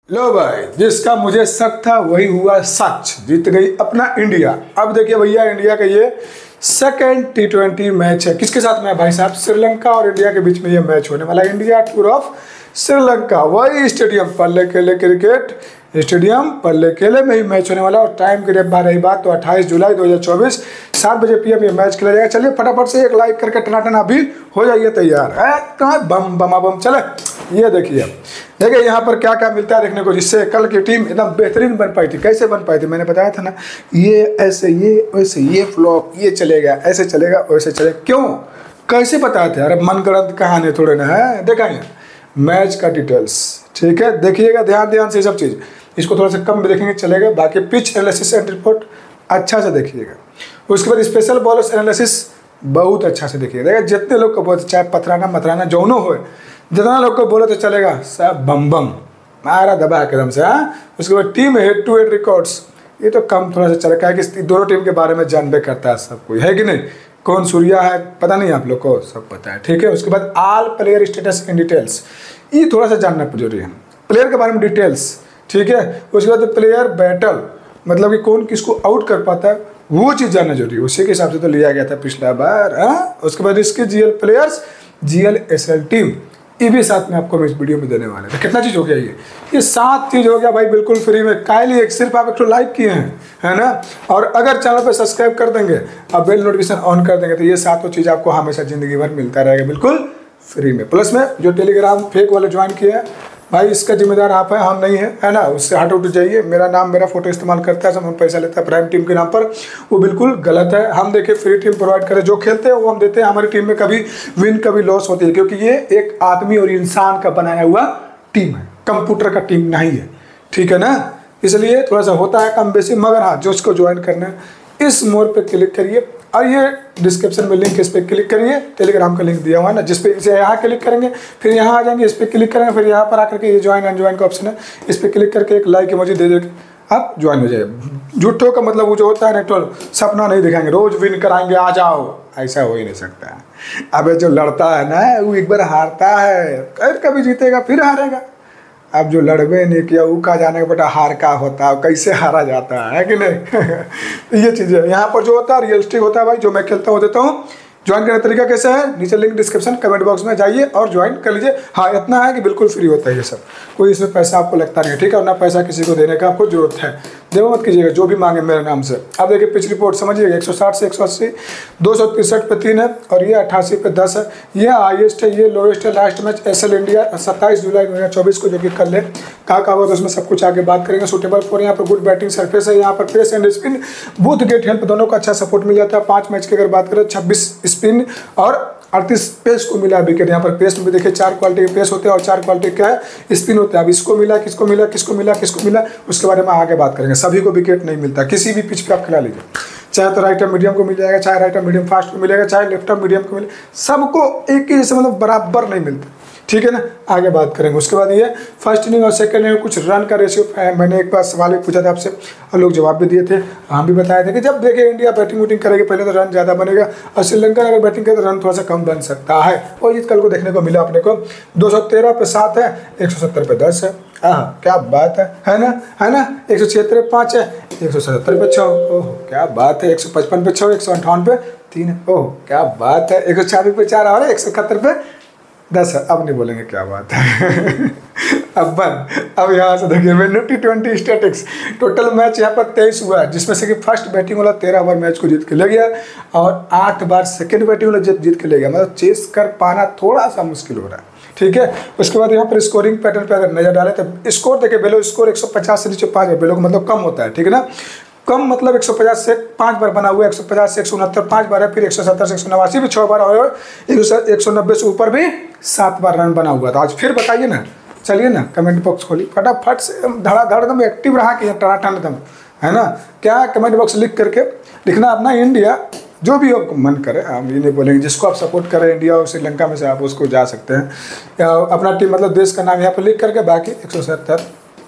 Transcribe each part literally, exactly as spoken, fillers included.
लो भाई, जिसका मुझे शक था वही हुआ सच, जीत गई अपना इंडिया। अब देखिए भैया, इंडिया का ये सेकेंड टी ट्वेंटी मैच है। किसके साथ में है भाई साहब? श्रीलंका और इंडिया के बीच में ये मैच होने वाला है। इंडिया टूर ऑफ श्रीलंका, वही स्टेडियम पल्ले केले क्रिकेट स्टेडियम पल्ले केले में ही मैच होने वाला। और टाइम की जब बात रही बात तो अट्ठाईस जुलाई दो हज़ार चौबीस सात बजे पी एम ये मैच खेला जाएगा। चलिए फटाफट से एक लाइक करके टनाटन अभी हो जाइए तैयार है। कहाँ बम बमा बम चले। ये देखिए देखिए यहाँ पर क्या क्या मिलता है देखने को, जिससे कल की टीम एकदम बेहतरीन बन पाई थी। कैसे बन पाई थी? मैंने बताया था ना, ये ऐसे ये वैसे, ये फ्लॉप ये चलेगा, ऐसे चलेगा वैसे चलेगा। क्यों कैसे बताए थे? अरे मनगढ़ंत कहानी थोड़े ना है। देखेंगे मैच का डिटेल्स, ठीक है, देखिएगा ध्यान ध्यान से सब चीज़। इसको थोड़ा सा कम भी देखेंगे चलेगा। बाकी पिच एनालिसिस एंड रिपोर्ट अच्छा से देखिएगा। उसके बाद स्पेशल बॉलर्स एनालिसिस बहुत अच्छा से देखिएगा। देखिए जितने लोग को बोलते, चाहे पथराना मतराना जौनो हो, जितना लोग को बोले तो चलेगा, सब बम बम मारा दबा एकदम से। हाँ, उसके बाद team head to head records, ये तो कम थोड़ा सा चलेगा कि दोनों टीम के बारे में जानबे करता है सब कोई, है कि नहीं? कौन सूर्या है पता नहीं, आप लोग को सब पता है, ठीक है। उसके बाद all player status in details, ये थोड़ा सा जानना जरूरी है, प्लेयर के बारे में डिटेल्स, ठीक है। उसके बाद प्लेयर बैटल, मतलब कि कौन किसको आउट कर पाता है, वो चीज़ जानना जरूरी है। उसी के हिसाब से तो लिया गया था पिछला बार। हाँ, उसके बाद इसके GL players, GL SL team, ये भी साथ में आपको मैं इस वीडियो में देने वाले हैं। तो कितना चीज़ हो गया? ये ये सात चीज़ हो गया भाई, बिल्कुल फ्री में। कायली एक सिर्फ आप एक तो लाइक किए हैं, है ना, और अगर चैनल पर सब्सक्राइब कर देंगे और बेल नोटिफिकेशन ऑन कर देंगे तो ये सातों चीज़ आपको हमेशा ज़िंदगी भर मिलता रहेगा बिल्कुल फ्री में। प्लस में जो टेलीग्राम फेक वाले ज्वाइन किए हैं भाई, इसका जिम्मेदार आप है, हम नहीं है, है ना। उससे हट उठ जाइए। मेरा नाम मेरा फोटो इस्तेमाल करता है, सब हम पैसा लेता है प्राइम टीम के नाम पर, वो बिल्कुल गलत है। हम देखिए फ्री टीम प्रोवाइड करें, जो खेलते हैं वो हम देते हैं। हमारी टीम में कभी विन कभी लॉस होती है, क्योंकि ये एक आदमी और इंसान का बनाया हुआ टीम है, कंप्यूटर का टीम नहीं है, ठीक है ना। इसलिए थोड़ा सा होता है कम बेसी, मगर हाँ, जो उसको ज्वाइन करना है इस मोड पे क्लिक करिए और ये डिस्क्रिप्शन में लिंक, इस पर क्लिक करिए। टेलीग्राम का लिंक दिया हुआ है ना, जिस पे इसे यहाँ क्लिक करेंगे, फिर यहाँ आ जाएंगे, इस पर क्लिक करेंगे, फिर यहाँ पर आकर के ये ज्वाइन अनज्वाइन का ऑप्शन है, इस पर क्लिक करके एक लाइक इमोजी दे देके आप ज्वाइन हो जाए। झूठों का मतलब वो जो होता है ना, तो सपना नहीं दिखाएंगे रोज विन कराएंगे आ जाओ, ऐसा हो ही नहीं सकता है। अब जो लड़ता है ना, वो एक बार हारता है, कभी जीतेगा फिर हारेगा। अब जो लड़बे नहीं किया वो का जाने का बेटा हार का होता है, कैसे हारा जाता है, है कि नहीं। ये चीज़ है यहाँ पर जो होता है रियलिस्टिक होता है भाई। जो मैं खेलता हूँ देता हूँ। ज्वाइन करने का तरीका कैसे है? नीचे लिंक डिस्क्रिप्शन कमेंट बॉक्स में जाइए और ज्वाइन कर लीजिए। हाँ, इतना है कि बिल्कुल फ्री होता है ये सब, कोई इसमें पैसा आपको लगता नहीं है, ठीक है। और ना पैसा किसी को देने का आपको जरूरत है, देव मत कीजिएगा, जो भी मांगे मेरे नाम से। अब देखिए पिच रिपोर्ट समझिएगा, एक सौ साठ से एक सौ अस्सी, दो सौ तिरसठ पे तीन है और ये अट्ठासी पे दस है। ये हाईएस्ट है, ये लोएस्ट है। लास्ट मैच एसएल इंडिया सत्ताईस जुलाई दो हज़ार चौबीस को जो कि कल है, कहा कहा हुआ तो उसमें सब कुछ आगे बात करेंगे। सूटेबल फॉर यहाँ पर गुड बैटिंग सरफेस है, यहाँ पर pace and spin both get help दोनों का अच्छा सपोर्ट मिल जाता है। पाँच मैच की अगर बात करें, छब्बीस स्पिन और अड़तीस पेस को मिला विकेट। यहाँ पर पेस में भी देखिए चार क्वालिटी के पेस होते हैं और चार क्वालिटी का है स्पिन होता है। अब इसको मिला, किसको मिला, किसको मिला, किसको मिला, उसके बारे में आगे बात करेंगे। सभी को विकेट नहीं मिलता, किसी भी पिच पे आप खिला लीजिए, चाहे तो राइट मीडियम को मिल जाएगा, चाहे राइट मीडियम फास्ट को मिलेगा, चाहे लेफ्ट मीडियम को मिले, सबको एक ही जैसे मतलब बराबर नहीं मिलता, ठीक है ना। आगे बात करेंगे। उसके बाद ये फर्स्ट इनिंग और सेकंड इनिंग कुछ रन का रेशियो, मैंने एक बार सवाल भी पूछा था आपसे और लोग जवाब भी दिए थे, हम भी बताए थे कि जब देखिए इंडिया बैटिंग वूटिंग करेगी पहले तो रन ज़्यादा बनेगा और श्रीलंका अगर बैटिंग करे तो रन थोड़ा सा कम बन सकता है। और ये कल को देखने को मिला अपने को। दो सौ तेरह पे सात है, एक सौ सत्तर पे दस है। हाँ, क्या बात है, है ना, है ना। एक सौ छिहत्तर पे पाँच है, एक सौ सतहत्तर पे छः, ओह क्या बात है। एक सौ पचपन पे छः, एक सौ अंठावन पे तीन है, ओह क्या बात है। एक सौ छियानवे पे चार और एक सौ इकहत्तर पे दस है। अब नहीं बोलेंगे क्या बात है। अब बंद। अब यहाँ से देखिए मैंने T twenty statics total match यहाँ पर तेईस हुआ है, जिसमें से कि फर्स्ट बैटिंग वाला तेरह बार मैच को जीत के ले गया और आठ बार सेकंड बैटिंग वाला जीत जीत के ले गया। मतलब चेस कर पाना थोड़ा सा मुश्किल हो रहा है, ठीक है। उसके बाद यहाँ पर स्कोरिंग पैटर्न पर अगर नजर डाले तो स्कोर देखिए, बेलो स्कोर एक सौ पचास से नीचे पाँच है, बेलो का मतलब कम होता है, ठीक है ना। कम मतलब एक सौ पचास से पाँच बार बना हुआ है, एक सौ पचास से एक सौ उनहत्तर पाँच बार है, फिर एक सौ सत्तर से एक सौ नवासी भी छः बार और एक सौ नब्बे से ऊपर भी सात बार रन बना हुआ था। आज फिर बताइए ना, चलिए ना कमेंट बॉक्स खोलिए फटाफट से, धड़ाधड़ एकदम एक्टिव रहा कि टनाटन एकदम, है ना। क्या कमेंट बॉक्स लिख करके लिखना अपना इंडिया, जो भी आपको मन करे, हम ये नहीं बोलेंगे जिसको आप सपोर्ट करें इंडिया और श्रीलंका में से आप उसको जा सकते हैं, या अपना टीम मतलब देश का नाम यहाँ पर लिख करके, बाकी एक सौ सत्तर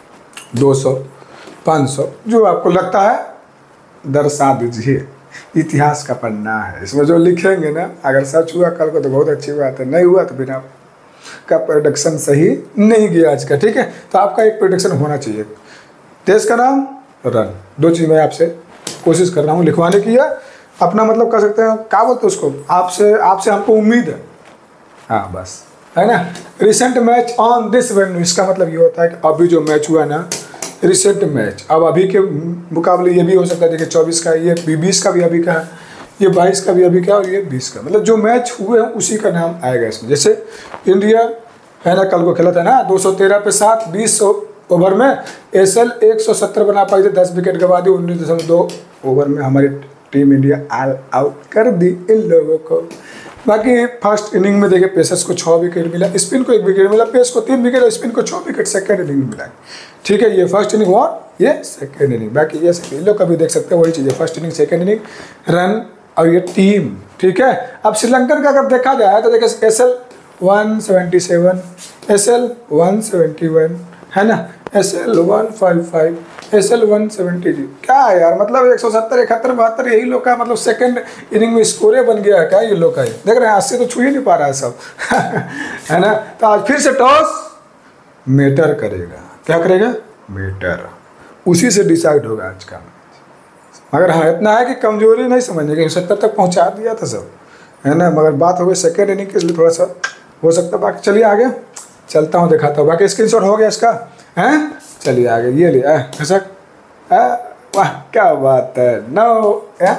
दो सौ पाँच सौ जो आपको लगता है दर्शा दीजिए। इतिहास का पन्ना है, इसमें जो लिखेंगे ना, अगर सच हुआ कल को तो बहुत अच्छी बात है, नहीं हुआ तो बिना आपका प्रोडक्शन सही नहीं गया आज का, ठीक है। तो आपका एक प्रोडक्शन होना चाहिए। देश का नाम, रन, दो चीज़ मैं आपसे कोशिश कर रहा हूँ लिखवाने की, है अपना मतलब कर सकते हैं, क्या बोलते हैं उसको, आपसे आपसे हमको उम्मीद है, हाँ बस, है ना। Recent match on this venue, इसका मतलब ये होता है कि अभी जो मैच हुआ ना, रिसेंट मैच, अब अभी के मुकाबले ये भी हो सकता है, देखिए चौबीस का, ये बीस का भी अभी का है, ये बाईस का भी अभी का, और ये बीस का, मतलब जो मैच हुए हैं उसी का नाम आएगा इसमें। जैसे इंडिया है ना, कल को खेला था ना, दो सौ तेरह पे सात, बीस ओवर में एस एल एक सौ सत्तर बना पाई थी, दस विकेट गवा दी, उन्नीस दशमलव दो ओवर में हमारी टीम इंडिया ऑल आउट कर दी इन लोगों को। बाकी फर्स्ट इनिंग में देखे पेसर्स को छः विकेट मिला, स्पिन को एक विकेट मिला, पेस को तीन विकेट, स्पिन को छः विकेट सेकंड इनिंग में मिला, ठीक है। ये फर्स्ट इनिंग और ये सेकंड इनिंग, बाकी ये इन लोग कभी देख सकते हैं वही चीज़ है, first inning second inning, run और ये टीम, ठीक है। अब श्रीलंकन का अगर देखा जाए तो देखिए S L one seventy seven, S L one seventy one, है ना, S L one fifty five, S L one seventy, क्या है यार, मतलब एक सौ सत्तर, इकहत्तर, बहत्तर, यही लोग का मतलब सेकंड इनिंग में स्कोरे बन गया है क्या ये लोग का, देख रहे हैं अस्सी तो छू ही नहीं पा रहा है सब है ना। तो आज फिर से टॉस मैटर करेगा, क्या करेगा, मैटर, उसी से डिसाइड होगा आज का। मगर हाँ इतना है कि कमजोरी नहीं समझने की, सत्तर तक पहुंचा दिया था सब, है ना, मगर बात हो गई सेकेंड इनिंग के, इसलिए थोड़ा सा हो सकता है। बाकी चलिए आगे चलता हूँ, दिखाता हूँ, बाकी स्क्रीनशॉट हो गया इसका, हैं, चलिए आगे, ये ले घसक, वाह क्या बात है, नौ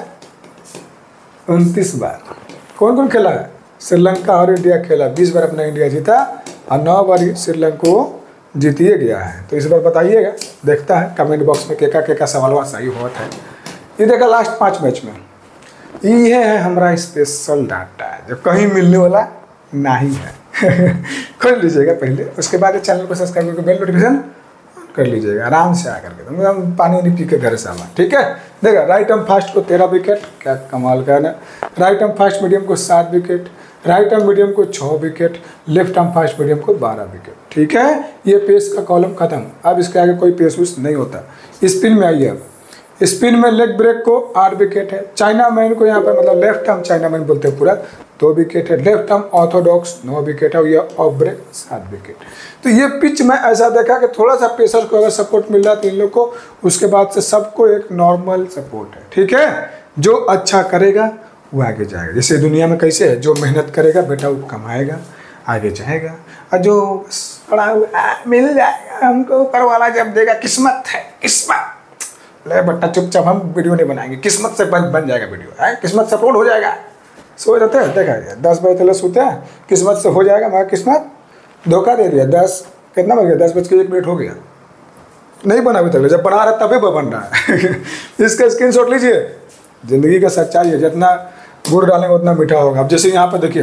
उनतीस बार कौन कौन खेला है, श्रीलंका और इंडिया खेला, बीस बार अपना इंडिया जीता और नौ बार श्रीलंका जीतिए गया है। तो इस बार बताइएगा, देखता है कमेंट बॉक्स में केका केका सवाल सही होता है। ये देखा लास्ट पाँच मैच में, ये है हमारा स्पेशल डाटा जो कहीं मिलने वाला नहीं है खोल लीजिएगा पहले, उसके बाद चैनल को सब्सक्राइब करके बेल नोटिफिकेशन कर लीजिएगा आराम से आकर के, तो पानी नहीं पी के घर से आवा, ठीक है। देखा राइट आर्म फास्ट को तेरह विकेट, क्या कमाल का है ना, राइट आर्म फास्ट मीडियम को सात विकेट, राइट आर्म मीडियम को छः wicket, left arm fast medium को बारह विकेट, ठीक है। ये पेस का कॉलम खत्म, अब इसके आगे कोई पेस वूस नहीं होता। स्पिन में आइए, अब स्पिन में लेग ब्रेक को आठ विकेट है, चाइना मैन को यहाँ पर मतलब लेफ्ट आर्म चाइना मैन बोलते हैं पूरा, दो विकेट है, लेफ्ट आर्म ऑर्थोडॉक्स नौ विकेट है, और ये ऑफ ब्रेक सात विकेट। तो ये पिच में ऐसा देखा कि थोड़ा सा पेसर को अगर सपोर्ट मिल रहा है तो इन लोग को, उसके बाद से सबको एक नॉर्मल सपोर्ट है, ठीक है। जो अच्छा करेगा वो आगे जाएगा, जैसे दुनिया में कैसे है, जो मेहनत करेगा बेटा वो कमाएगा, आगे जाएगा, और जो पड़ा हुआ मिल जाएगा हमको, ऊपर वाला जब देगा, किस्मत है, किस्मत ले बट्टा, चुपचाप हम वीडियो नहीं बनाएंगे, किस्मत से बन बन जाएगा वीडियो, है किस्मत सपोर्ट हो जाएगा। सो जाते हैं, देखा गया दस बजे तक सोते हैं किस्मत से हो जाएगा, मगर किस्मत धोखा दे दिया। दस कितना बज गया, दस बज के एक मिनट हो गया, नहीं बना अभी तक, जब बना रहा तभी बन रहा है इसका स्क्रीनशॉट लीजिए, ज़िंदगी का सच्चाई है, जितना गुड़ डालेंगे उतना मीठा होगा। अब जैसे यहाँ पर देखिए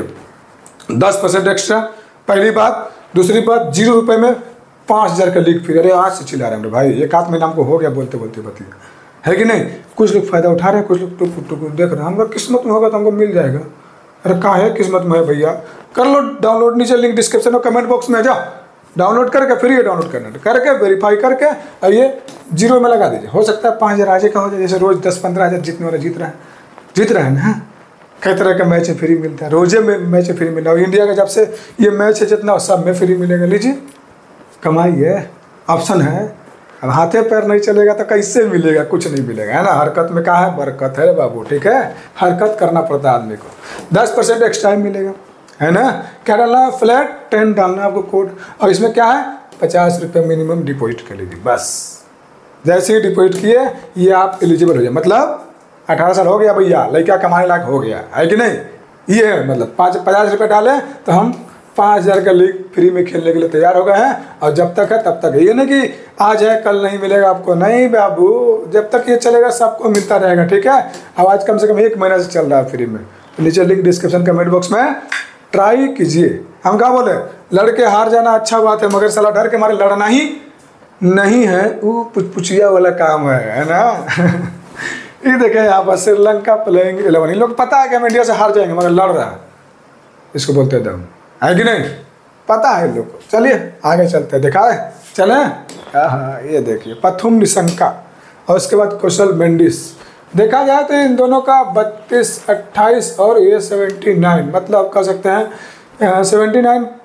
दस परसेंट एक्स्ट्रा, पहली बात, दूसरी बात जीरो रुपये में पाँच हज़ार का लीक फ्री। अरे आज से चिल्ला रहे हैं भाई, एक आध महीना हमको हो गया बोलते बोलते बतिया, है कि नहीं। कुछ लोग फ़ायदा उठा रहे हैं, कुछ लोग टुक टुक देख रहे हैं, हम लोग किस्मत में होगा तो हमको मिल जाएगा। अरे कहाँ है किस्मत में है भैया, कर लो डाउनलोड, नीचे लिंक डिस्क्रिप्शन और कमेंट बॉक्स में जाओ, डाउनलोड करके फ्री है डाउनलोड करना, करके वेरीफाई करके और ये जीरो में लगा दीजिए, हो सकता है पाँच हज़ार आज का हो जाए। जैसे रोज़ दस पंद्रह हज़ार जीतने वाला जीत रहा है, जीत रहा है ना, कई तरह का मैच फ्री मिलता है, रोजे में मैच फ्री मिला, और इंडिया का जब से ये मैच है जितना सब में फ्री मिलेगा, लीजिए कमाई है, ऑप्शन है। अब हाथे पैर नहीं चलेगा तो कैसे मिलेगा, कुछ नहीं मिलेगा, है ना। हरकत में कहा है बरकत है बाबू, ठीक है, हरकत करना पड़ता है आदमी को। दस परसेंट एक्स्ट्रा मिलेगा, है ना। क्या डालना है, फ्लैट टेन डालना है आपको कोड, और इसमें क्या है, पचास रुपये मिनिमम डिपॉजिट कर लीजिए बस। जैसे ही डिपॉजिट किए ये आप एलिजिबल हो जाए, मतलब अठारह साल हो गया भैया, लड़का कमाने लायक हो गया, है कि नहीं। ये है मतलब पाँच पचास रुपये डालें तो हम पाँच हज़ार का लीग फ्री में खेलने के लिए तैयार हो गए हैं, और जब तक है तब तक है। ये नहीं कि आज है कल नहीं मिलेगा आपको, नहीं बाबू, जब तक ये चलेगा सबको मिलता रहेगा, ठीक है। अब आज कम से कम एक महीना से चल रहा है फ्री में, तो नीचे लिंक डिस्क्रिप्शन कमेंट बॉक्स में ट्राई कीजिए। हम क्या बोले, लड़के हार जाना अच्छा बात है, मगर साला डर के मारे लड़ना ही नहीं है, वो पुछपुछिया वाला काम है, है ना ये देखें यहाँ पर श्रीलंका प्लेइंग इलेवन, इन लोग पता है कि हम इंडिया से हार जाएंगे मगर लड़ रहा है, इसको बोलते हैं दम, है कि नहीं, पता है लोग को। चलिए आगे चलते हैं, दिखाए चलें। हाँ ये देखिए पथुम निशंका और उसके बाद कौशल मेंडिस। देखा जाए तो इन दोनों का बत्तीस अट्ठाईस और ये सेवेंटी नाइन, मतलब कह सकते हैं सेवेंटी नाइन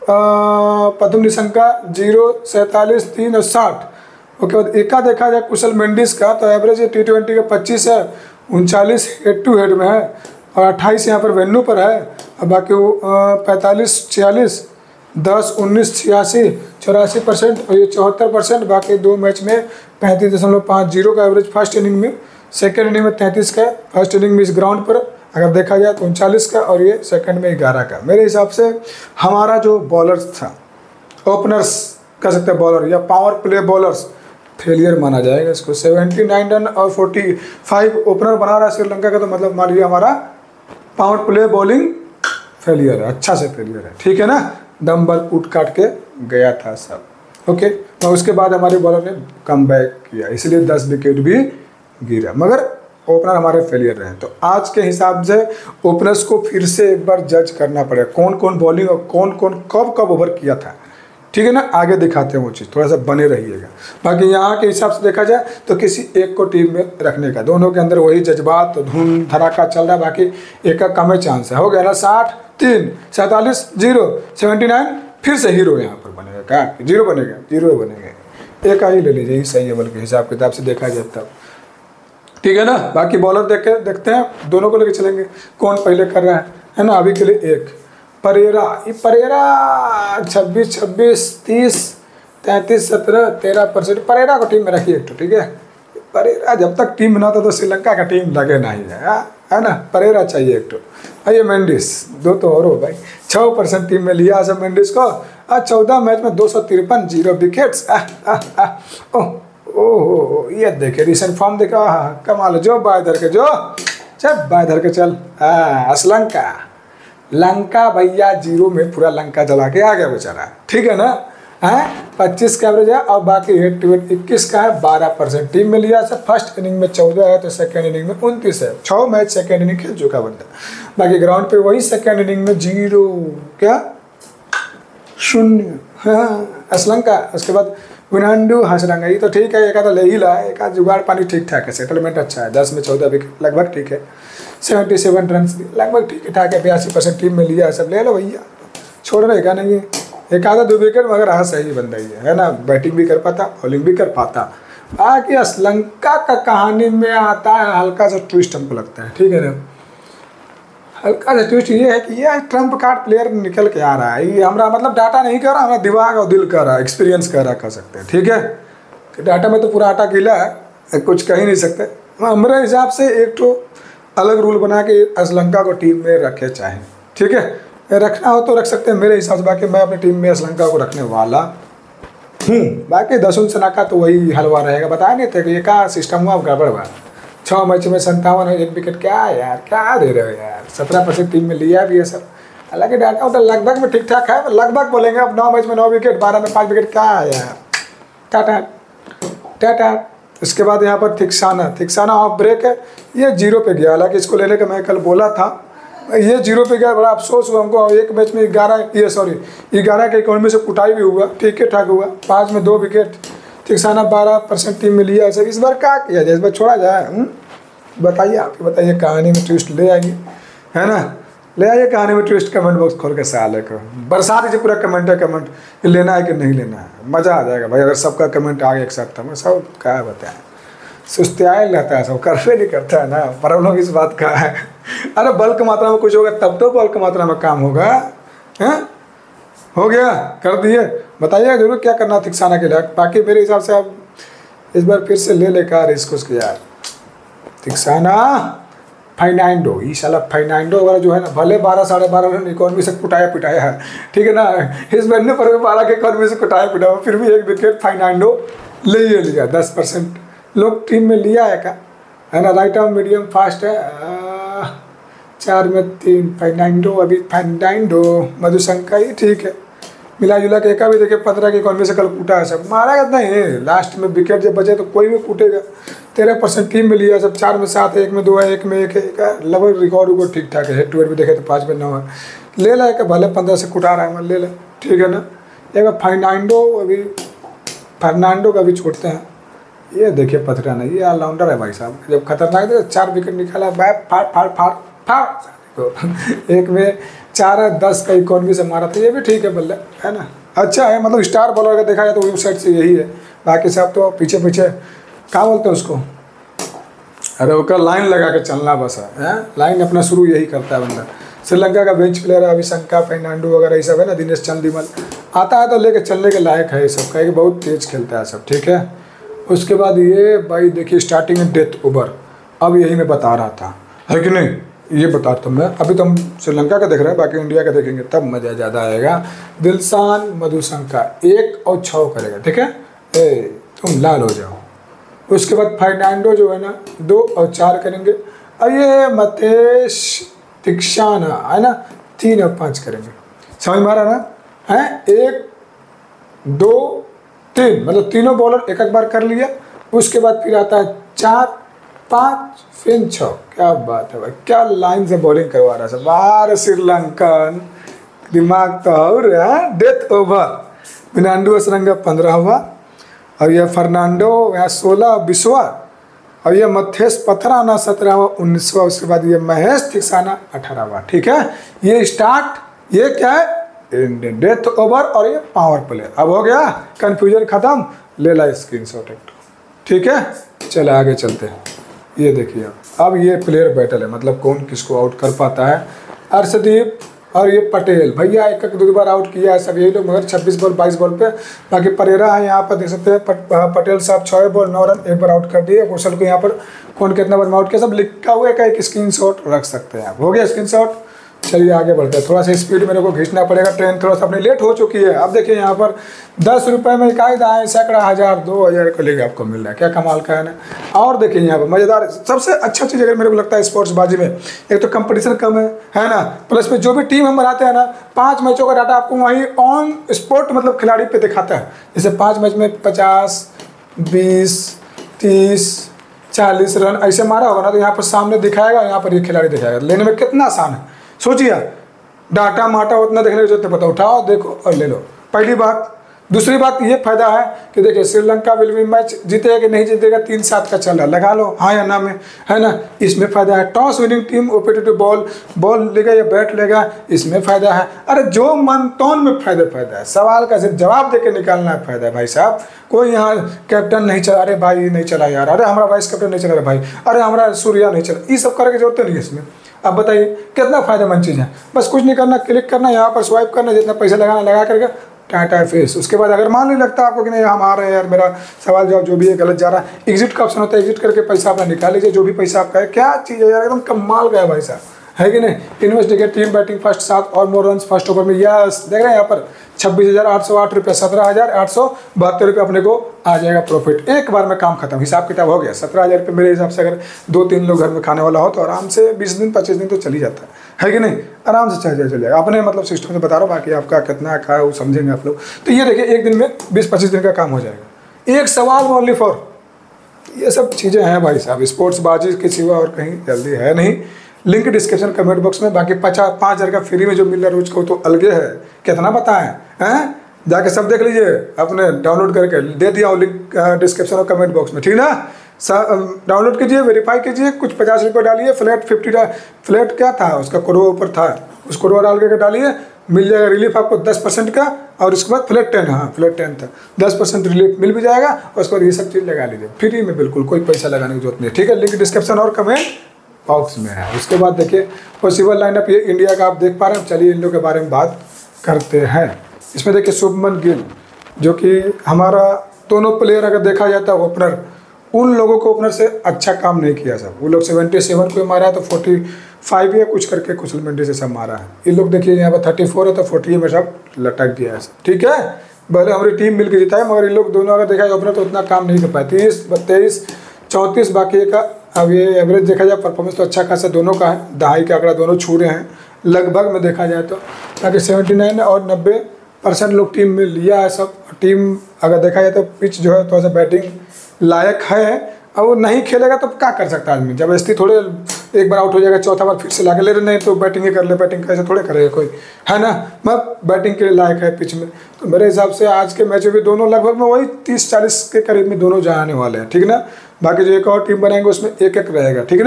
प्रथम निशंका जीरो, सैंतालीस, तीन और साठ। उसके बाद एका देखा जाए कुशल मेंडिस का तो एवरेज टी ट्वेंटी का पच्चीस है, उनचालीस हेड टू हेड में है और अट्ठाईस यहाँ पर वेन्यू पर है। और बाकी वो पैंतालीस, छियालीस, दस, उन्नीस, छियासी, चौरासी परसेंट और ये चौहत्तर परसेंट। बाकी दो मैच में पैंतीस दशमलव पाँच जीरो का एवरेज फर्स्ट इनिंग में, सेकेंड इनिंग में तैंतीस का, फर्स्ट इनिंग में इस ग्राउंड पर अगर देखा जाए तो उनचालीस का और ये सेकंड में ग्यारह का। मेरे हिसाब से हमारा जो बॉलर्स था, ओपनर्स कह सकते हैं बॉलर या पावर प्ले बॉलर्स, फेलियर माना जाएगा इसको। सेवेंटी नाइन रन और फोर्टी फाइव ओपनर बना रहा है श्रीलंका का, तो मतलब मान लीजिए हमारा पावर प्ले बॉलिंग फेलियर है, अच्छा से फेलियर है, ठीक है ना। दम बल कूट काट के गया था सब, ओके। और उसके बाद हमारे बॉलर ने कम बैक किया, इसलिए दस विकेट भी गिरा, मगर ओपनर हमारे फेलियर रहे। तो आज के हिसाब से ओपनर्स को फिर से एक बार जज करना पड़ेगा, कौन कौन बॉलिंग और कौन कौन कब कब ओवर किया था, ठीक है ना। आगे दिखाते हैं वो चीज़, थोड़ा सा बने रहिएगा। बाकी यहाँ के हिसाब से देखा जाए तो किसी एक को टीम में रखने का, दोनों के अंदर वही जज्बात तो धूम धड़ाका चल रहा है, बाकी एक का कम चांस है। हो गया ना, साठ, तीन, सैंतालीस, जीरो, सेवेंटी नाइन, फिर से हीरो यहाँ पर बनेगा, क्या जीरो बनेगा, जीरो बनेगा, एक ही ले लीजिए, सही है बल्कि हिसाब किताब से देखा जाए तब, ठीक है ना। बाकी बॉलर देख के देखते हैं, दोनों को लेके चलेंगे कौन पहले कर रहा है, है ना। अभी के लिए एक परेरा, ये परेरा छब्बीस, छब्बीस, तीस, तैंतीस, सत्रह, तेरह परसेंट परेरा को टीम में रखिए एक तो, ठीक है। परेरा जब तक टीम बनाता तो श्रीलंका का टीम लगे नहीं है, है ना। परेरा चाहिए एक तो। ये मेंडिस दो तो और हो भाई, छः परसेंट टीम में लिया सब मेंडिस को। आज चौदह मैच में दो सौ तिरपन जीरो विकेट्स। ओह ये देखे रिसेंट फॉर्म देखा, हाँ कमाल, जो बाय धर के, जो चल बाय धर के चल। हाँ श्रीलंका लंका भैया जीरो में पूरा लंका जला के आ गया बेचारा, ठीक है ना। है पच्चीस का एवरेज है और बाकी हेड टू हेड इक्कीस का है, बारह परसेंट टीम में लिया। सब फर्स्ट इनिंग में चौदह है तो सेकंड इनिंग में उनतीस है, छः मैच सेकंड इनिंग खेल चुका बंदा। बाकी ग्राउंड पे वही सेकंड इनिंग में जीरो, क्या शून्य, हाँ श्रीलंका। उसके बाद विनांडू हंसरंगा, ये तो ठीक है, एक आधा ले ही ला, एक आध जुगाड़ पानी ठीक ठाक है, सेटलमेंट अच्छा है, दस में चौदह विकेट लगभग ठीक है, सेवेंटी सेवन रन लगभग ठीक ठाक है, बयासी परसेंट टीम में लिया, सब ले लो भैया, छोड़ रहेगा नहीं। एक आधा दो विकेट मगर हाँ सही बंदा ही है, है ना, बैटिंग भी कर पाता, बॉलिंग भी कर पाता। बाकी श्रीलंका का कहानी में आता है हल्का सा ट्विस्ट, हमको लगता है, ठीक है ना। हल्का सा ट्विस्ट ये है कि ये ट्रम्प कार्ड प्लेयर निकल के आ रहा है, ये हमारा मतलब डाटा नहीं कर रहा, हमारा दिमाग और दिल कर रहा है, एक्सपीरियंस कर रहा कह सकते हैं, ठीक है। कि डाटा में तो पूरा आटा गीला है, कुछ कह ही नहीं सकते। हमारे हिसाब से एक तो अलग रूल बना के श्रीलंका को टीम में रखे चाहे, ठीक है, रखना हो तो रख सकते हैं मेरे हिसाब से। बाकी मैं अपनी टीम में श्रीलंका को रखने वाला हूँ। बाकी दसुन सना का तो वही हलवा रहेगा, बताया नहीं थे कि ये क्या सिस्टम हुआ गड़बड़ हुआ, छः मैच में संतावन है, एक विकेट, क्या है यार, क्या दे रहे हो यार, सत्रह परसेंट टीम में लिया भी है सब। हालांकि डाटा उटा लगभग में ठीक ठाक है, लगभग बोलेंगे, अब नौ मैच में नौ विकेट, बारह में पाँच विकेट, क्या है यार, टाटा टाटा। इसके बाद यहाँ पर थिक्साना, थिक्साना ऑफ ब्रेक है, ये जीरो पे गया। हालांकि इसको लेने का मैं कल बोला था, ये जीरो पे गया, बड़ा अफसोस हुआ हमको। एक मैच में ग्यारह, ये सॉरी ग्यारह के इकोनॉमी से कुटाई भी हुआ, ठीक है ठाक हुआ, पाँच में दो विकेट, थिक्साना बारह परसेंट टीम में लिया। सर इस बार क्या किया जाए, इस बार छोड़ा जाए, बताइए, आपकी बताइए, कहानी में ट्विस्ट ले आइए, है ना, ले आइए कहानी में ट्विस्ट। कमेंट बॉक्स खोल के साले को बरसा दीजिए, पूरा कमेंट है, कमेंट कि लेना है कि नहीं लेना है, मज़ा आ जाएगा भाई। अगर सबका कमेंट आ गया एक साथ, मैं सब क्या बताएं, सुस्तियाल रहता है सब, करवे नहीं करता है ना, प्रॉब्लम इस बात का है। अरे बल्क मात्रा में कुछ होगा तब तो बल्क मात्रा में काम होगा, हैं हो गया, कर दिए, बताइएगा जरूर क्या करना थिक्साना के लिए। बाकी मेरे हिसाब से आप इस बार फिर से ले लेकर इसको उसके यार थिक्साना फाइनाइंडो, ये साला फाइनाइंडो वगैरह जो है ना, भले बारह साढ़े बारह रन इकोनॉमी से कुटाया पिटाया है, ठीक है ना, इस बनने पर बारह के इकोनॉमी से कुटाया पिटाया, फिर भी एक विकेट फाइनाइंडो ले ही लिया, दस परसेंट लोग टीम में लिया है का, है ना। राइट आर्म मीडियम फास्ट है, आ, चार में तीन फाइनाइंडो, अभी फाइनाइंडो मधुशंका ही ठीक है, मिला जुला के। एक भी देखिए पंद्रह के इकोनॉमी से कल कूटा है सब, मारा करता है लास्ट में विकेट जब बचे तो कोई भी कूटेगा। तेरह परसेंट टीम में लिया सब, चार में सात है, एक में दो है, एक में एक है, लगभग रिकॉर्ड उकॉर्ड ठीक ठाक है। हेड टू हेड भी देखे तो पाँच में नौ है, ले ला एक, भले पंद्रह से कुटा रहा है मैं, ले ला, ठीक है ना। एक फाइनाइंडो, अभी फर्नांडो का भी छोड़ते हैं, ये देखिए पथरा नहीं, ये ऑलराउंडर है भाई साहब, जब खतरनाक थे चार विकेट निकाला, बैट फाड़ फाड़ फाड़ फाड़ तो एक में चार है दस का इकोनॉमी से मारा था, ये भी ठीक है बल्ले, है ना, अच्छा है। मतलब स्टार बॉलर का देखा जाए तो वेबसाइट से यही है, बाकी सब तो पीछे पीछे क्या बोलते हैं उसको, अरे ओकर लाइन लगा के चलना बस है, लाइन अपना शुरू यही करता है बंदा। श्रीलंका का बेंच प्लेयर है अभिशंका फर्नांडो वगैरह ये सब है ना, दिनेश चंदीमल आता है तो लेके चलने के लायक है ये सब, कहे कि बहुत तेज खेलता है सब, ठीक है। उसके बाद ये भाई देखिए स्टार्टिंग में डेथ ओवर, अब यही मैं बता रहा था, है कि नहीं, ये बता रहा था मैं। अभी तो हम श्रीलंका का देख रहे हैं, बाकी इंडिया का देखेंगे तब मज़ा ज़्यादा आएगा। दिलशान मधुशंका एक और छः करेगा, ठीक है, ए तुम लाल हो जाओ। उसके बाद फर्नांडो जो है ना दो और चार करेंगे, और ये मतेश तिक्षाना है ना तीन और पाँच करेंगे, समझ में आ रहा ना, है एक दो तीन, मतलब तीनों बॉलर एक एक बार कर लिया। उसके बाद फिर आता है चार पाँच फिर छः, क्या बात है भाई, क्या लाइन से बॉलिंग करवा रहा है बाहर श्रीलंकन, दिमाग तो और है। डेथ ओवर फर्नांडो असरंगा पंद्रह हुआ, और ये फर्नांडो यहाँ सोलह बीसवा, और ये मथेश पथराना सत्रहवा उन्नीसवा। उसके बाद ये महेश थिक्साना अठारहवा, ठीक है। ये स्टार्ट ये क्या है डेथ ओवर और ये पावर प्ले। अब हो गया कन्फ्यूजन खत्म, ले ला स्क्रीन शॉट एक, ठीक है। चले आगे चलते हैं, ये देखिए अब ये प्लेयर बैटल है, मतलब कौन किसको आउट कर पाता है। अर्शदीप और ये पटेल भैया एक एक दो बार आउट किया है सब यही लोग, मगर छब्बीस बॉल बाईस बॉल पे। बाकी परेरा है यहाँ पर देख सकते हैं, पट, पटेल साहब छः बॉल नौ रन एक बार आउट कर दिए। कौशल को यहाँ पर कौन कितना बार आउट किया सब लिखा हुआ है, का एक स्क्रीन शॉट रख सकते हैं आप। हो गया स्क्रीन शॉट, चलिए आगे बढ़ते हैं। थोड़ा सा स्पीड मेरे को खींचना पड़ेगा, ट्रेन थोड़ा सा अपनी लेट हो चुकी है। अब देखिए यहाँ पर दस रुपये में इकाई दाएँ सैकड़ा हज़ार दो हज़ार को लेके आपको मिल रहा है, क्या कमाल का है ना। और देखिए यहाँ पर मज़ेदार सबसे अच्छा चीज़ अगर मेरे को लगता है स्पोर्ट्स बाजी में, एक तो कंपटीशन कम है है ना, प्लस में जो भी टीम हम बनाते हैं ना, पाँच मैचों का डाटा आपको वहीं ऑन स्पॉट मतलब खिलाड़ी पे दिखाता है। जैसे पाँच मैच में पचास बीस तीस चालीस रन ऐसे मारा होगा ना, तो यहाँ पर सामने दिखाएगा, यहाँ पर ये खिलाड़ी दिखाएगा। लेने में कितना आसान है सोचिए, डाटा माटा उतना देखने की जरूरत नहीं, पता उठाओ देखो और ले लो, पहली बात। दूसरी बात ये फायदा है कि देखिए श्रीलंका विल विन मैच, जीतेगा कि नहीं जीतेगा तीन सात का चल रहा, लगा लो हाँ या ना में, है ना। इसमें फायदा है टॉस विनिंग टीम ओपिटेटिव बॉल बॉल लेगा या बैट लेगा, इसमें फायदा है। अरे जो मन तौन में फायदा फायदा है, सवाल का सिर्फ जवाब दे के निकालना है फायदा है भाई साहब। कोई यहाँ कैप्टन नहीं चला, अरे भाई नहीं चला यार, अरे हमारा वाइस कैप्टन नहीं चला रहा भाई, अरे हमारा सूर्या नहीं चला, ये सब करने की जरूरत नहीं है इसमें। अब बताइए कितना फायदेमंद चीज़ है, बस कुछ नहीं करना, क्लिक करना, यहाँ पर स्वाइप करना, जितना पैसा लगाना लगा करके टाटा फेस। उसके बाद अगर मान नहीं लगता आपको कि नहीं हम आ रहे हैं यार, मेरा सवाल जवाब जो भी है गलत जा रहा है, एग्जिट का ऑप्शन होता है, एग्जिट करके पैसा अपना निकाल लीजिए, जो भी पैसा आपका है। क्या चीज़ है यार, एकदम कमाल का है भाई साहब, है कि नहीं। इन्वेस्टिगेट टीम बैटिंग फर्स्ट सात और मोर रन फर्स्ट ओवर में, यस देख रहे हैं यहाँ पर छब्बीस हज़ार आठ सौ आठ रुपये सत्रह हज़ार आठ सौ बहत्तर रुपये अपने को आ जाएगा प्रॉफिट। एक बार में काम खत्म, हिसाब किताब हो गया। सत्रह हज़ार रुपये मेरे हिसाब से अगर दो तीन लोग घर में खाने वाला हो तो आराम से बीस दिन पच्चीस दिन तो चल ही जाता है, है कि नहीं, आराम से चल चल जाएगा। अपने मतलब सिस्टम से बता रहा हूँ, बाकी आपका कितना खा है वो समझेंगे आप लोग। तो ये देखिए एक दिन में बीस पच्चीस दिन का काम हो जाएगा, एक सवाल में ओनली फॉर। ये सब चीज़ें हैं भाई साहब, स्पोर्ट्स बाजी के सिवा और कहीं जल्दी है नहीं। लिंक डिस्क्रिप्शन कमेंट बॉक्स में। बाकी पचास पाँच हज़ार का फ्री में जो मिल रहा है रोज का वो तो अलगे है, कितना बताएं हैं, जाके सब देख लीजिए, अपने डाउनलोड करके दे दिया हूँ लिंक डिस्क्रिप्शन और कमेंट बॉक्स में, ठीक ना। डाउनलोड कीजिए, वेरीफाई कीजिए, कुछ पचास रुपये डालिए, फ्लैट फिफ्टी फ्लैट क्या था उसका करोड़ ऊपर था, उस करोड़ डाल करके डालिए, मिल जाएगा रिलीफ आपको दस परसेंट का। और उसके बाद फ्लैट टेन, हाँ फ्लैट टेन था, दस परसेंट रिलीफ मिल भी जाएगा। और उसके बाद ये सब चीज़ लगा लीजिए फ्री में, बिल्कुल कोई पैसा लगाने की जरूरत नहीं है, ठीक है। लिंक डिस्क्रिप्शन और कमेंट बॉक्स में है। उसके बाद देखिए पॉसिबल लाइनअप ये इंडिया का आप देख पा रहे हैं। चलिए इन लोगों के बारे में बात करते हैं। इसमें देखिए शुभमन गिल जो कि हमारा दोनों प्लेयर अगर देखा जाता है ओपनर, उन लोगों को ओपनर से अच्छा काम नहीं किया सब। वो लोग सेवेंटी सेवन को मारा है तो फोर्टी फाइव या कुछ करके कुशल मंडी से सब मारा है। ये लोग देखिए यहाँ पर थर्टी फोर है तो फोर्टी में सब लटक दिया है सब, ठीक है। भले हमारी टीम मिलकर जीता है, मगर इन लोग दोनों अगर देखा जाए ओपनर तो उतना काम नहीं कर पाए। तीस तेईस चौंतीस बाकी का। अब ये एवरेज देखा जाए परफॉर्मेंस तो अच्छा खासा दोनों का है, दहाई का आंकड़ा दोनों छू रहे हैं लगभग में देखा जाए तो। ताकि सेवेंटी नाइन और नब्बे परसेंट लोग टीम में लिया है सब। टीम अगर देखा जाए तो पिच जो है थोड़ा सा बैटिंग लायक है। अब वो नहीं खेलेगा तो क्या कर सकता है आदमी, जब ऐसी थोड़े एक बार आउट हो जाएगा चौथा बार फिर से ला के ले रहे, नहीं तो बैटिंग ही कर ले, बैटिंग कैसे थोड़े करेगा कोई, है ना। मतलब बैटिंग के लिए लायक है पिच में। तो मेरे हिसाब से आज के मैच में भी दोनों लगभग में वही तीस चालीस के करीब में दोनों जाने वाले हैं, ठीक है ना। बाकी जो एक और टीम बनाएंगे उसमें एक एक रहेगा, ठीक है ना।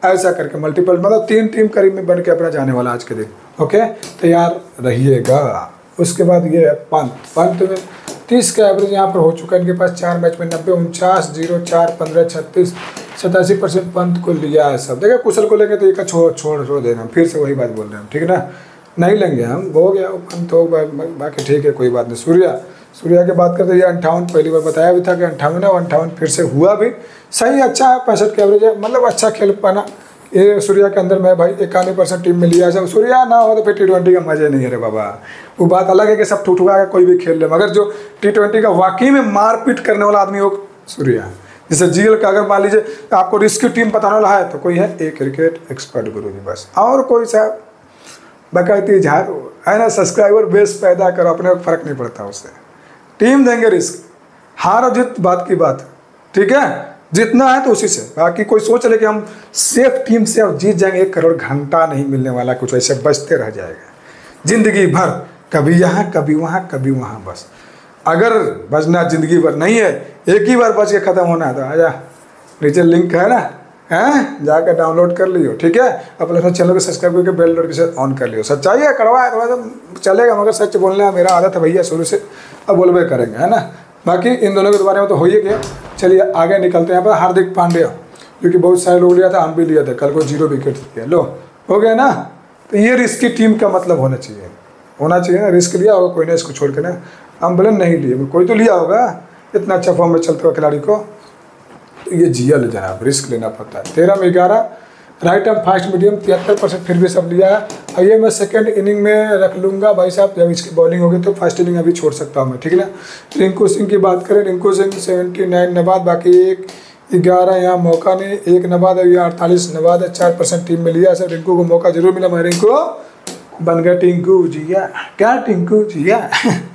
ऐसा करके मल्टीपल मतलब तीन टीम करीब में बन के अपना जाने वाला आज के दिन। ओके, तैयार रहिएगा। उसके बाद ये पंत पंत में तीस का एवरेज यहाँ पर हो चुका है इनके पास चार मैच में, नब्बे उनचास जीरो चार पंद्रह छत्तीस सतासी परसेंट पंत को लिया है सब। देखिए कुशल को लेंगे तो एक छोड़ छोड़ छोड़ देना, फिर से वही बात बोल रहे हैं हम, ठीक है ना, नहीं लेंगे हम, हो गया पंत हो बा, बा, बाकी ठीक है कोई बात नहीं। सूर्या सूर्या की बात करते ये अंठावन पहली बार बताया भी था कि अंठावन है, अंठावन फिर से हुआ भी सही, अच्छा है, पैंसठ का एवरेज है, मतलब अच्छा खेल पाना ये सूर्या के अंदर में भाई। इक्यानवे परसेंट टीम में लिया, जब सूर्या ना हो तो फिर टी ट्वेंटी का मजा नहीं है रे बाबा। वो बात अलग है कि सब ठुठुका के कोई भी खेल ले, मगर जो टी ट्वेंटी का वाकई में मारपीट करने वाला आदमी हो सूर्या। जैसे जीएल का अगर मान लीजिए आपको रिस्क टटीम बताने वाला है तो कोई है एक क्रिकेट एक्सपर्ट गुरु जी बस, और कोई सा बकायती झाड़ू है ना, सब्सक्राइबर बेस पैदा करो, अपने को फर्क नहीं पड़ता उससे। टीम देंगे रिस्क, हार और जीत बात की बात, ठीक है, जितना है तो उसी से। बाकी कोई सोच ले कि हम सेफ टीम से अब जीत जाएंगे, एक करोड़ घंटा नहीं मिलने वाला, कुछ ऐसे बचते रह जाएगा जिंदगी भर, कभी यहाँ कभी वहाँ कभी वहाँ। बस अगर बचना जिंदगी भर नहीं है, एक ही बार बच के ख़त्म होना है तो आजा, नीचे लिंक है ना, हैं जाकर डाउनलोड कर लियो, ठीक है, अपने चैनल को सब्सक्राइब करके बेल नोटिफिकेशन ऑन कर लियो। सच्चाई है, कड़वा है थोड़ा सा चलेगा, मगर सच बोलना मेरा आदत है भैया शुरू से, अब बोलबे करेंगे, है ना। बाकी इन दोनों के बारे में तो हो ही गया। चलिए आगे निकलते हैं। यहाँ पर हार्दिक पांड्या, क्योंकि बहुत सारे लोग लिया था, हम भी लिया था, कल को जीरो विकेट दिया, लो हो गया ना। तो ये रिस्क की टीम का मतलब होना चाहिए, होना चाहिए ना, रिस्क लिया होगा कोई ने इसको छोड़ के ना, हम बोले नहीं लिए, कोई तो लिया होगा इतना अच्छा फॉर्म में चलते हुए खिलाड़ी को। तो ये जियल जनाब, रिस्क लेना पड़ता है। तेरह में ग्यारह, राइट आर्म फास्ट मीडियम तिहत्तर परसेंट फिर भी सब लिया है। और ये मैं सेकंड इनिंग में रख लूँगा भाई साहब, जब इसकी बॉलिंग होगी तो फर्स्ट इनिंग अभी छोड़ सकता हूँ मैं, ठीक है ना। रिंकू सिंह की बात करें, रिंकू सिंह सेवेंटी नाइन नबाद, बाकी एक ग्यारह यहाँ मौका नहीं, एक नबाद है, या अड़तालीस नबाद है, चार परसेंट टीम में लिया सर। रिंकू को मौका जरूर मिला, मैं रिंकू बन गया टिंकू जिया, क्या टिंकू जिया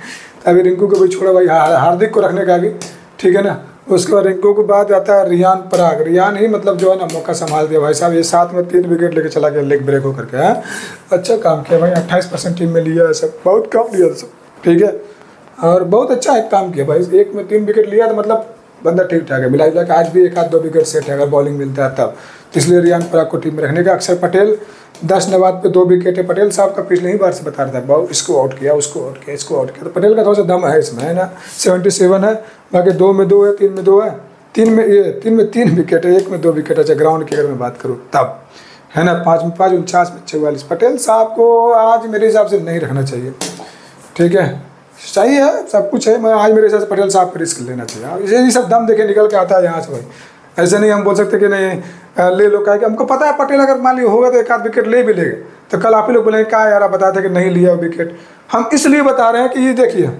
अभी रिंकू को भी छोड़ा भाई, हार्दिक को रखने का भी, ठीक है ना। उसके बाद रिंकू के बाद आता है रियान पराग, रियान ही मतलब जो है ना मौका संभाल दिया भाई साहब, ये साथ में तीन विकेट लेके चला गया लेग ब्रेक होकर के, है अच्छा काम किया भाई, अट्ठाईस परसेंट टीम में लिया है सब, बहुत कम लिया सब, ठीक है, और बहुत अच्छा एक काम किया भाई, एक में तीन विकेट लिया तो मतलब बंदा ठीक ठाक है, मिला जुला के आज भी एक आध दो विकेट सेट है अगर बॉलिंग मिलता है तब, इसलिए रियान पराग को टीम में रखने का। अक्षर पटेल दस नबाद पे दो विकेट है, पटेल साहब का पिछले ही बार से बता रहा था, बहुत इसको आउट किया उसको आउट किया इसको आउट किया, तो पटेल का थोड़ा सा दम है इसमें, है ना। सेवेंटी सेवन है, बाकी दो में दो है, तीन में दो है, तीन में ये तीन में तीन विकेट है, एक में दो विकेट है, अच्छा ग्राउंड की अगर मैं बात करूँ तब, है ना। पाँच में पाँच उनचास में चौवालीस, पटेल साहब को आज मेरे हिसाब से नहीं रखना चाहिए, ठीक है, सही है सब कुछ है, मैं आज मेरे हिसाब से पटेल साहब को रिस्क लेना चाहिए, ये सब दम देखे निकल के आता है यहाँ से भाई, ऐसे नहीं हम बोल सकते कि नहीं ले लो, क्या कि हमको पता है पटेल अगर मान लिया होगा तो एक आध विकेट ले भी लेगा, तो कल आप ही लोग बोलेंगे क्या यार बताए थे कि नहीं लिया विकेट, हम इसलिए बता रहे हैं कि ये देखिए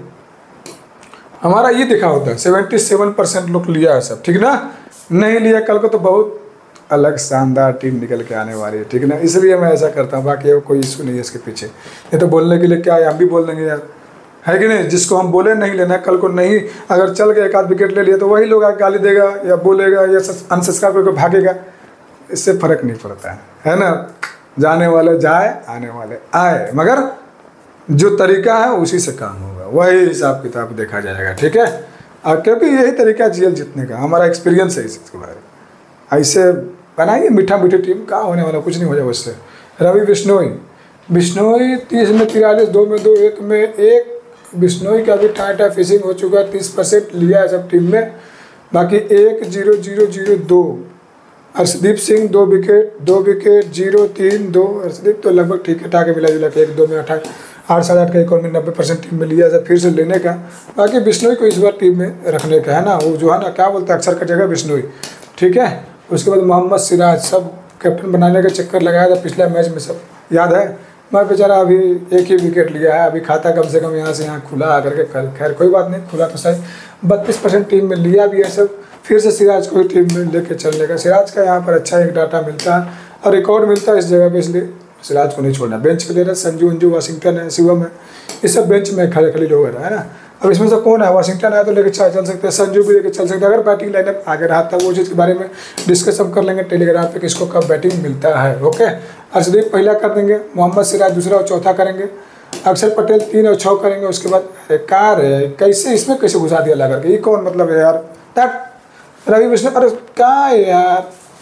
हमारा ये दिखा होता है सेवेंटी सेवन परसेंट लोग लिया है सब, ठीक ना, नहीं लिया कल को तो बहुत अलग शानदार टीम निकल के आने वाली है, ठीक है ना, इसलिए मैं ऐसा करता हूँ, बाकी कोई इशू नहीं है इसके पीछे, ये तो बोलने के लिए क्या है, हम भी बोल देंगे यार, है कि नहीं, जिसको हम बोले नहीं लेना कल को नहीं, अगर चल गया एक आध विकेट ले लिया तो वही लोग गाली देगा या बोलेगा या अनसब्सक्राइब करके भागेगा, इससे फ़र्क नहीं पड़ता है, है ना। जाने वाले जाए, आने वाले आए, मगर जो तरीका है उसी से काम होगा, वही हिसाब किताब देखा जाएगा, ठीक है। और क्योंकि यही तरीका जीएल जीतने का, हमारा एक्सपीरियंस है इस चीज़ के बारे में, ऐसे बनाइए मीठा मीठी टीम, कहाँ होने वाला, कुछ नहीं हो जाए उससे। रवि बिश्नोई, बिश्नोई तीस में तिरालीस, दो में दो, एक में एक, बिश्नोई का भी टाटा फिशिंग हो चुका है, तीस परसेंट लिया है सब टीम में, बाकी एक जीरो जीरो जीरो दो। अर्शदीप सिंह दो विकेट दो विकेट जीरो तीन दो, अर्शदीप तो लगभग ठीक है ठाक मिला जुला के, एक दो में अठारह आठ साढ़े आठ का एक और में नब्बे परसेंट टीम में लिया है फिर से लेने का, बाकी बिश्नोई को इस बार टीम में रखने का, है ना, वो जो है ना क्या बोलते हैं अक्सर का जगह बिश्नोई, ठीक है। उसके बाद मोहम्मद सिराज, सब कैप्टन बनाने का चक्कर लगाया था पिछले मैच में, सब याद है, मैं बेचारा अभी एक ही विकेट लिया है, अभी खाता कम से कम यहाँ से यहाँ खुला आकर के कल, खैर कोई बात नहीं, खुला तो सही, बत्तीस परसेंट टीम में लिया भी है सब, फिर से सिराज को टीम में लेके चलने का। सिराज का यहाँ पर अच्छा एक डाटा मिलता है और रिकॉर्ड मिलता है इस जगह पे, इसलिए सिराज को नहीं छोड़ना। बेंच पे दे रहे संजू अंजू, वाशिंगटन है, शिवम है, ये सब बेंच में खड़े खड़ी लोग है ना। अब इसमें से कौन है, वाशिंगटन है तो लेके चल सकते हैं, संजू भी लेके चल सकते हैं, अगर बैटिंग लाइनअप आगे रहा तब वो चीज़ के बारे में डिस्कस हम कर लेंगे टेलीग्राम पे, किसको कब बैटिंग मिलता है, ओके। अर्शदीप पहला कर देंगे, मोहम्मद सिराज दूसरा और चौथा करेंगे, अक्षर पटेल तीन और छः करेंगे, उसके बाद कार है, कैसे इसमें कैसे घुसा दिया ला करके, ये कौन मतलब है यार, तक रवि बिश्नोई, अरे क्या है यार,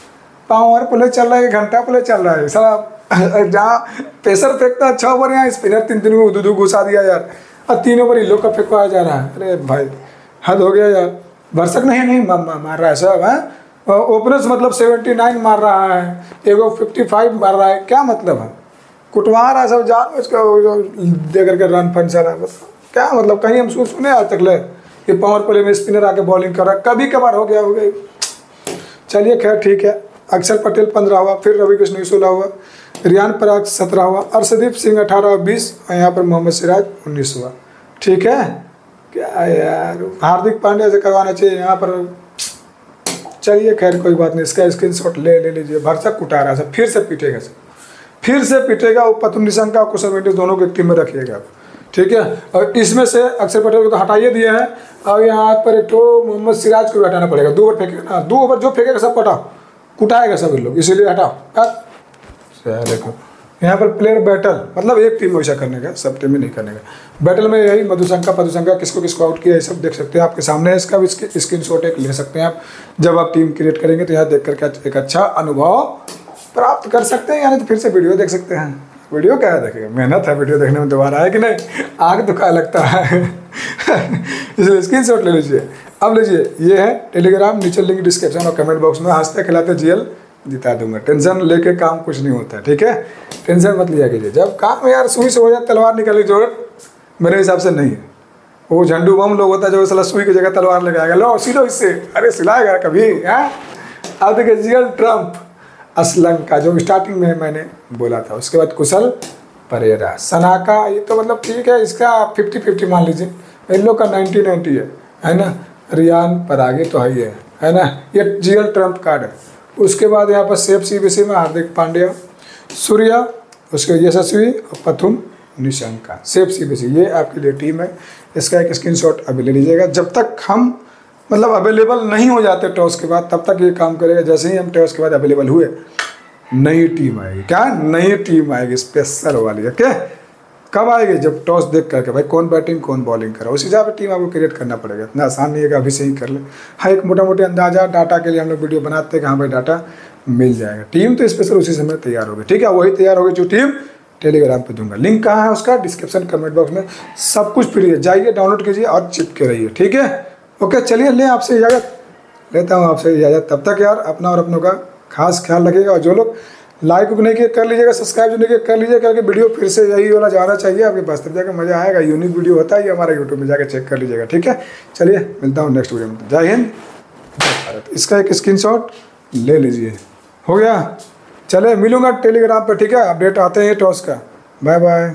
पावर प्ले चल रहा है, घंटा प्ले चल रहा है साला। जहाँ पेसर फेंकता है छः ओवर, यहाँ स्पिनर तीन तीन को दो दो घुसा दिया यार, और तीन ओवर इन लोग का फेंकवाया जा रहा है। अरे भाई हद हो गया यार। भरसक नहीं नहीं मा, मा, मार रहा है सब है। ओपनर्स मतलब सेवेंटी नाइन मार रहा है, एगो फिफ्टी फाइव मार रहा है, क्या मतलब है? कुटवा रहा है सब जान उसका दे करके रन फन चला, क्या मतलब? कहीं हम सुने आज तक ले कि पावर प्ले में स्पिनर आके बॉलिंग कर रहा है? कभी कभार हो गया हो गई। चलिए खैर ठीक है। अक्षर पटेल पंद्रह हुआ, फिर रवि कृष्ण सोलह हुआ, रियान पराग सत्रह हुआ, अर्शदीप सिंह अठारह और बीस, और यहाँ पर मोहम्मद सिराज उन्नीस हुआ। ठीक है क्या यार, हार्दिक पांड्या से करवाना चाहिए यहाँ पर। चलिए खैर कोई बात नहीं, इसका स्क्रीनशॉट ले ले लीजिए। भरसक कुटा रहा है, फिर से पीटेगा सब, फिर से पीटेगा। वो पतुम निशंक का कुशल मेंडिस दोनों को एक टीम में रखिएगा आप, ठीक है। और इसमें से अक्षर पटेल को तो हटाइए दिए हैं, और यहाँ पर एक तो मोहम्मद सिराज को भी हटाना पड़ेगा। दो ओवर फेंकेगा ना, दो ओवर जो फेंकेगा सब हटाओ, कुटाएगा सब इन लोग, इसीलिए हटाओ। देखो यहाँ पर प्लेयर बैटल, मतलब एक टीम में वैसा करने का, सब टीम में नहीं करने का। बैटल में यही मधुशंका पधुशंका किसको किसको आउट किया, ये सब देख सकते हैं आपके सामने। इसका भी स्क्रीन शॉट एक ले सकते हैं आप, जब आप टीम क्रिएट करेंगे तो यहाँ देख करके एक अच्छा अनुभव प्राप्त कर सकते हैं। यानी तो फिर से वीडियो देख सकते हैं। वीडियो क्या है देखेगा, मेहनत है वीडियो देखने में, दोबारा है कि नहीं, आग दुखा लगता है। इसलिए स्क्रीन शॉट ले लीजिए। अब लीजिए, ये है टेलीग्राम, नीचे लिंक डिस्क्रिप्शन और कमेंट बॉक्स में। हंसते खिलाते जीएल जिता दूंगा। टेंशन लेके काम कुछ नहीं होता, ठीक है। टेंशन मत लिया कीजिए। जब काम यार सुई से हो जाए तलवार निकालने की जरूरत मेरे हिसाब से नहीं है। वो झंडू बम लोग होता है जो साला सुई की जगह तलवार लगाएगा, लो सिलो इससे, अरे सिलाएगा कभी है। अब देखिए जीएल ट्रम्प असलम का जो स्टार्टिंग में मैंने बोला था, उसके बाद कुशल परेरा, सनाका, ये तो मतलब ठीक है, इसका फिफ्टी फिफ्टी मान लीजिए। इन लोग का नाइन्टी नाइन्टी है है ना। रियान परागे तो है ही है है ना, ये जीएल ट्रम्प कार्ड है। उसके बाद यहाँ पर सेफ सीबीसी में हार्दिक पांड्या, सूर्या, उसके यशस्वी और पथुम निशंका, सेफ सीबीसी, ये आपके लिए टीम है। इसका एक स्क्रीनशॉट अभी ले लीजिएगा। जब तक हम मतलब अवेलेबल नहीं हो जाते टॉस के बाद, तब तक ये काम करेगा। जैसे ही हम टॉस के बाद अवेलेबल हुए, नई टीम आएगी। क्या नई टीम आएगी स्पेशल वाली, ओके। कब आएगी? जब टॉस देख करके भाई कौन बैटिंग कौन बॉलिंग करा, उस हिसाब से टीम आपको क्रिएट करना पड़ेगा। इतना आसान नहीं है कि अभी से ही कर ले। हाँ, एक मोटा मोटी अंदाजा डाटा के लिए हम लोग वीडियो बनाते हैं कि हाँ भाई डाटा मिल जाएगा। टीम तो स्पेशल उसी समय तैयार होगी, ठीक है। वही तैयार होगी जो टीम टेलीग्राम पे दूंगा। लिंक कहाँ है उसका? डिस्क्रिप्शन कमेंट बॉक्स में। सब कुछ फ्री है, जाइए डाउनलोड कीजिए और चिपके रहिए, ठीक है। ओके चलिए, ले आपसे इजाज़त लेता हूँ, आपसे इजाज़त। तब तक यार अपना और अपनों का खास ख्याल रखिएगा। और जो लोग लाइक नहीं किए कर लीजिएगा, सब्सक्राइब जो नहीं किए कर लीजिए, करके वीडियो फिर से यही वाला जाना चाहिए आपके पास, तब जाकर मज़ा आएगा। यूनिक वीडियो होता है ये हमारा, यूट्यूब में जाकर चेक कर लीजिएगा, ठीक है। चलिए मिलता हूँ नेक्स्ट वीडियो में। जय हिंद, जय भारत। इसका एक स्क्रीनशॉट ले लीजिए। हो गया, चले मिलूंगा टेलीग्राम पर, ठीक है। अपडेट आते हैं टॉस का। Bye bye.